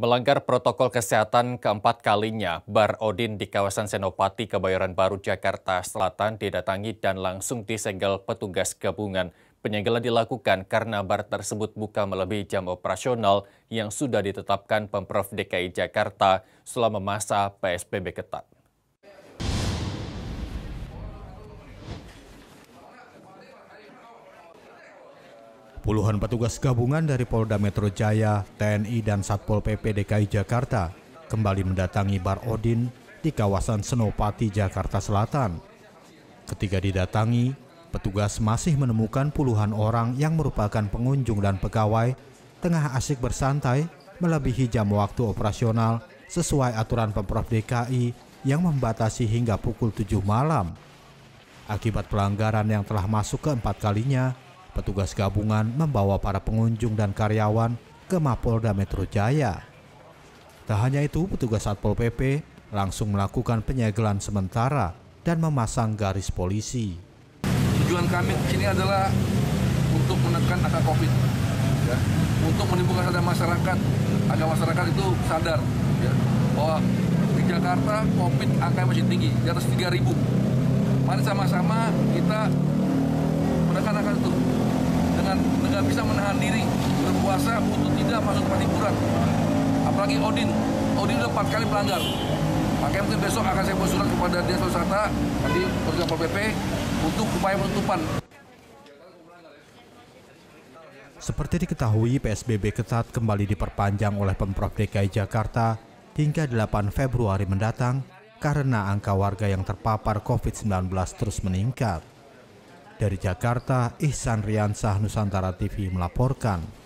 Melanggar protokol kesehatan keempat kalinya, Bar Odin di kawasan Senopati, Kebayoran Baru, Jakarta Selatan didatangi dan langsung disegel petugas gabungan. Penyegelan dilakukan karena bar tersebut buka melebihi jam operasional yang sudah ditetapkan Pemprov DKI Jakarta selama masa PSBB ketat. Puluhan petugas gabungan dari Polda Metro Jaya, TNI, dan Satpol PP DKI Jakarta kembali mendatangi Bar Odin di kawasan Senopati, Jakarta Selatan. Ketika didatangi, petugas masih menemukan puluhan orang yang merupakan pengunjung dan pegawai tengah asik bersantai melebihi jam waktu operasional sesuai aturan Pemprov DKI yang membatasi hingga pukul 7 malam. Akibat pelanggaran yang telah masuk keempat kalinya, petugas gabungan membawa para pengunjung dan karyawan ke Mapolda Metro Jaya. Tak hanya itu, petugas Satpol PP langsung melakukan penyegelan sementara dan memasang garis polisi. Tujuan kami di sini adalah untuk menekan angka COVID, ya, untuk menimbulkan sadar masyarakat agar masyarakat itu sadar, ya, bahwa di Jakarta COVID angka masih tinggi, di atas 3.000. Mari sama-sama kita menekan angka itu dengan bisa menahan diri berpuasa untuk tidak masuk tempat hiburan. Apalagi Odin udah 4 kali melanggar. Makanya mungkin besok akan saya buat surat kepada Dinas Pariwisata, nanti petugas Satpol PP untuk upaya penutupan. Seperti diketahui, PSBB ketat kembali diperpanjang oleh Pemprov DKI Jakarta hingga 8 Februari mendatang karena angka warga yang terpapar COVID-19 terus meningkat. Dari Jakarta, Ihsan Riansah, Nusantara TV melaporkan.